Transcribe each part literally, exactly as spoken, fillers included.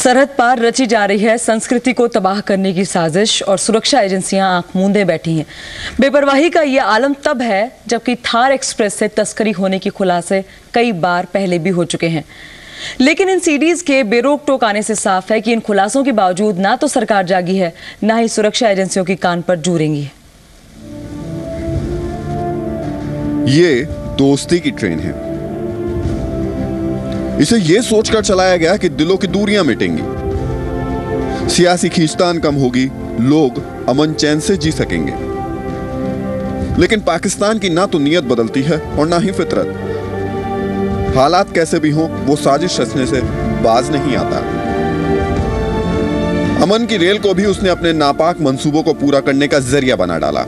सरहद पार रची जा रही है संस्कृति को तबाह करने की साजिश और सुरक्षा एजेंसियां आंख मूंदे बैठी हैं। बेपरवाही का ये आलम तब है जबकि थार एक्सप्रेस से तस्करी होने के खुलासे कई बार पहले भी हो चुके हैं, लेकिन इन सीडीज के बेरोक टोक आने से साफ है कि इन खुलासों के बावजूद ना तो सरकार जागी है, ना ही सुरक्षा एजेंसियों की कान पर जू रेंगी है। ये दोस्ती की ट्रेन है। इसे यह सोचकर चलाया गया कि दिलों की दूरियां मिटेंगी, सियासी खींचतान कम होगी, लोग अमन चैन से जी सकेंगे। लेकिन पाकिस्तान की ना तो नीयत बदलती है और ना ही फितरत। हालात कैसे भी हों, वो साजिश रचने से बाज नहीं आता। अमन की रेल को भी उसने अपने नापाक मंसूबों को पूरा करने का जरिया बना डाला।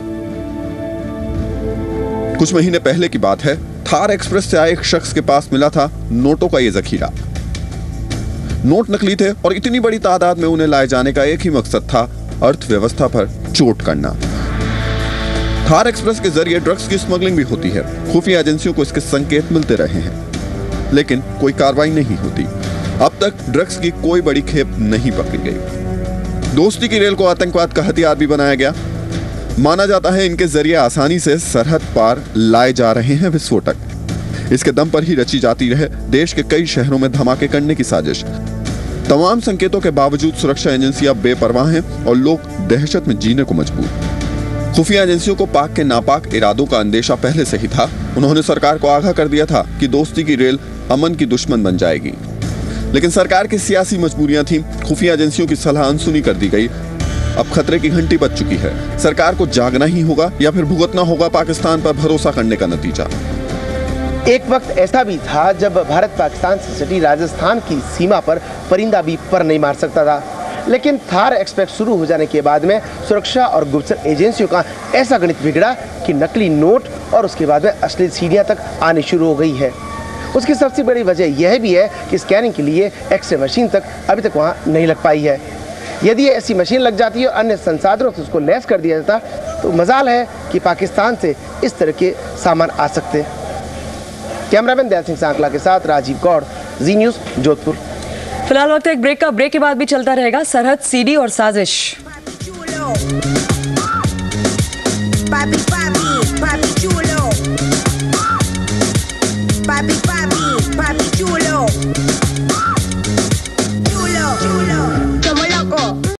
कुछ महीने पहले की बात है, थार एक्सप्रेस से आए एक शख्स के पास मिला था नोटों का ये जखीरा। नोट नकली थे और इतनी बड़ी तादाद में उन्हें लाए जाने का एक ही मकसद था, अर्थव्यवस्था पर चोट करना। थार एक्सप्रेस के जरिए ड्रग्स की स्मगलिंग भी होती है। खुफिया एजेंसियों को इसके संकेत मिलते रहे हैं, लेकिन कोई कार्रवाई नहीं होती। अब तक ड्रग्स की कोई बड़ी खेप नहीं पकड़ी गई। दोस्ती की रेल को आतंकवाद का हथियार भी बनाया गया। माना जाता है इनके जरिए आसानी से सरहद पार लाए जा रहे हैं विस्फोटक। इसके दम पर ही रची जाती रहे देश के कई शहरों में धमाके करने की साजिश। तमाम संकेतों के बावजूद सुरक्षा एजेंसियां बेपरवाह हैं और लोग दहशत में जीने को मजबूर। खुफिया एजेंसियों को पाक के नापाक इरादों का अंदेशा पहले से ही था। उन्होंने सरकार को आगाह कर दिया था कि दोस्ती की रेल अमन की दुश्मन बन जाएगी, लेकिन सरकार की सियासी मजबूरियां थीं। खुफिया एजेंसियों की सलाह अनसुनी कर दी गई। अब खतरे की घंटी बज चुकी है। सरकार को जागना ही होगा या फिर भुगतना होगा पाकिस्तान पर भरोसा करने का नतीजा। एक वक्त ऐसा भी था जब भारत पाकिस्तान से सटी राजस्थान की सीमा पर परिंदा भी पर नहीं मार सकता था, लेकिन थार एक्सप्रेस शुरू हो जाने के बाद में सुरक्षा और गुप्तचर एजेंसियों का ऐसा गणित बिगड़ा कि नकली नोट और उसके बाद में असली सीढ़ियां तक आनी शुरू हो गई है। उसकी सबसे बड़ी वजह यह भी है कि स्कैनिंग के लिए एक्सरे मशीन तक अभी तक वहाँ नहीं लग पाई है। यदि ऐसी मशीन लग जाती है और अन्य संसाधनों से उसको लैस कर दिया जाता तो मजाल है कि पाकिस्तान से इस तरह के सामान आ सकते। कैमरामैन दयाल सिंह सांकला के साथ राजीव गौड़, जी न्यूज़, जोधपुर। फिलहाल वक्त एक ब्रेक का। ब्रेक के बाद भी चलता रहेगा सरहद, सीडी और साजिश।